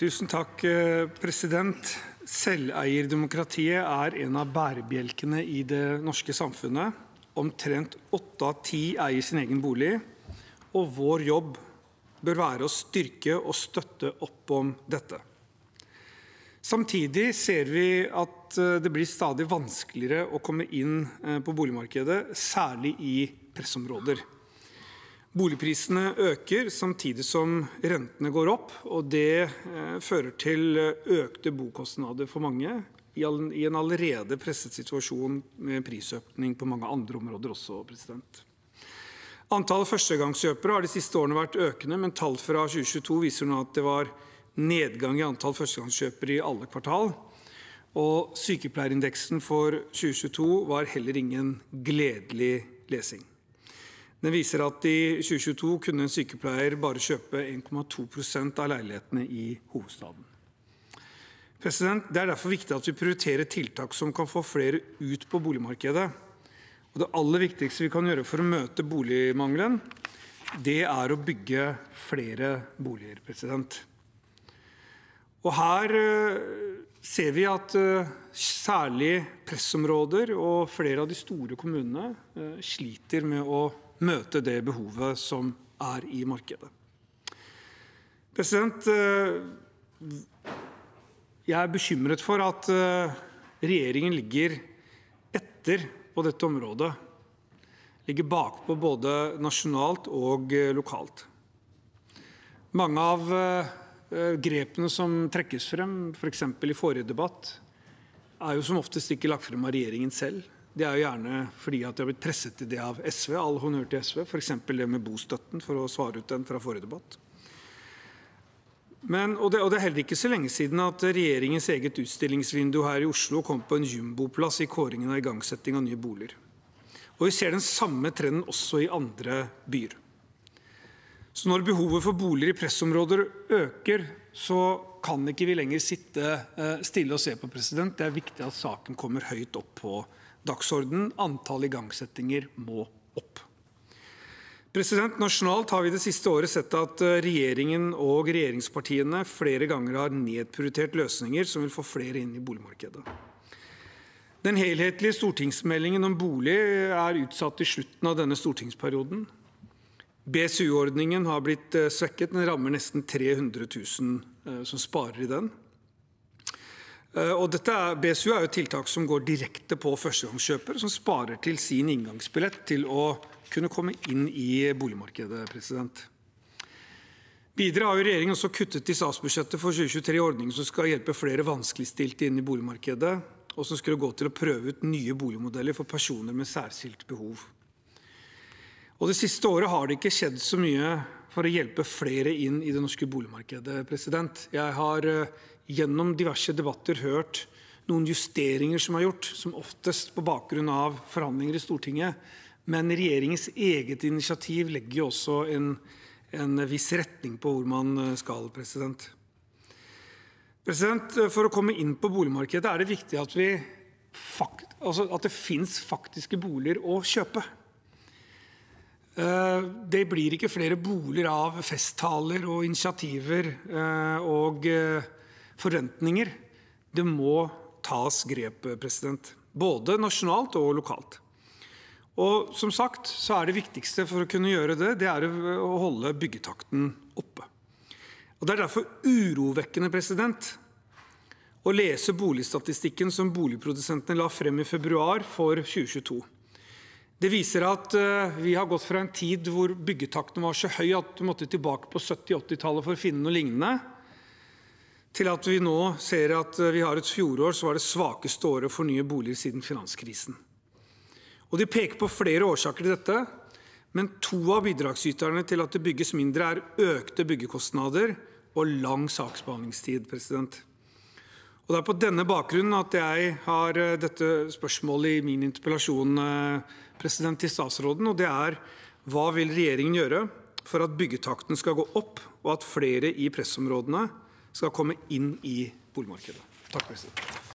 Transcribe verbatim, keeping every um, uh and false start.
Tusen takk, president. Selveierdemokratiet er en av bærebjelkene i det norske samfunnet. Omtrent åtte av ti eier sin egen bolig, og vår jobb bør være å styrke og støtte opp om dette. Samtidig ser vi at det blir stadig vanskeligere å komme inn på boligmarkedet, særlig i pressområder. Boligprisene øker samtidig som rentene går opp, og det fører til økte bokostnader for mange i en allerede presset situasjon med prisøkning på mange andre områder også, president. Antallet førstegangskjøpere har de siste årene vært økende, men tall fra tjue tjueto viser nå at det var nedgang i antall førstegangskjøpere i alle kvartal, og sykepleierindeksen for tjue tjueto var heller ingen gledelig lesing. Den viser at i tjue tjueto kunne en sykepleier bare kjøpe en komma to prosent av leilighetene i hovedstaden. President, det er derfor viktig at vi prioriterer tiltak som kan få flere ut på boligmarkedet. Og det aller viktigste vi kan gjøre for å møte boligmangelen, det er å bygge flere boliger, president. Og her ser vi at særlig pressområder og flere av de store kommunene sliter med å møte det behovet som er i markedet. President, jeg er bekymret for at regjeringen ligger etter på dette området, ligger bakpå både nasjonalt og lokalt. Mange av grepene som trekkes frem, for eksempel i forrige debatt, er jo som oftest ikke lagt frem av regjeringen selv. Det er jo gjerne fordi at det har blitt presset til det av S V, all honnør til S V, for eksempel det med bostøtten, for å svare ut den fra forrige debatt. Men, og, det, og det er heller ikke så lenge siden at regjeringens eget utstillingsvindu her i Oslo kom på en jumboplass i kåringen av igangsetting av nye boliger. Og vi ser den samme trenden også i andre byer. Så når behovet for boliger i pressområder øker, så kan ikke vi lenger sitte stille og se på, president. Det er viktig at saken kommer høyt opp på dagsordenen. Antall igangsettinger må opp. President, nasjonalt har vi det siste året sett at regjeringen og regjeringspartiene flere ganger har nedprioritert løsninger som vil få flere inn i boligmarkedet. Den helhetlige stortingsmeldingen om bolig er utsatt til slutten av denne stortingsperioden. B S U-ordningen har blitt svekket, den rammer nesten tre hundre tusen som sparer i den. Og dette er, B S U er jo tiltak som går direkte på førstegangskjøper, som sparer til sin inngangsbillett til å kunne komme inn i boligmarkedet, president. Videre har jo regjeringen også kuttet i statsbudsjettet for tjue tjuetre i ordningen som skal hjelpe flere vanskeligstilte inn i boligmarkedet, og som skulle gå til å prøve ut nye boligmodeller for personer med særskilt behov. Og det siste året har det ikke skjedd så mye for å hjelpe flere inn i det norske boligmarkedet, president. Jeg har gjennom diverse debatter hørt noen justeringer som er gjort, som oftest på bakgrunn av forhandlinger i Stortinget, men regjeringens eget initiativ legger jo også en, en viss retning på hvor man skal, president. President, for å komme inn på boligmarkedet er det viktig at, vi fakt, altså at det finnes faktiske boliger å kjøpe. Det blir ikke flere boliger av festtaler og initiativer og forventninger. Det må tas grep, president, både nasjonalt og lokalt. Og som sagt, så er det viktigste for å kunne gjøre det, det er å holde byggetakten oppe. Og det er derfor urovekkende, president, å lese boligstatistikken som boligprodusentene la frem i februar for tjue tjueto. Det viser at vi har gått fra en tid hvor byggetakten var så høy at du måtte tilbake på sytti-åttitallet for å finne noe lignende, til at vi nå ser at vi har et fjorår så var det svakeste året for nye boliger siden finanskrisen. Og de peker på flere årsaker til dette, men to av bidragsyterne til at det bygges mindre er økte byggekostnader og lang saksbehandlingstid, president. Og det er på denne bakgrunnen at jeg har dette spørsmålet i min interpellasjon, president, til statsråden, og det er: hva vil regjeringen gjøre for at byggetakten skal gå opp, og at flere i pressområdene skal komme inn i boligmarkedet? Takk, president.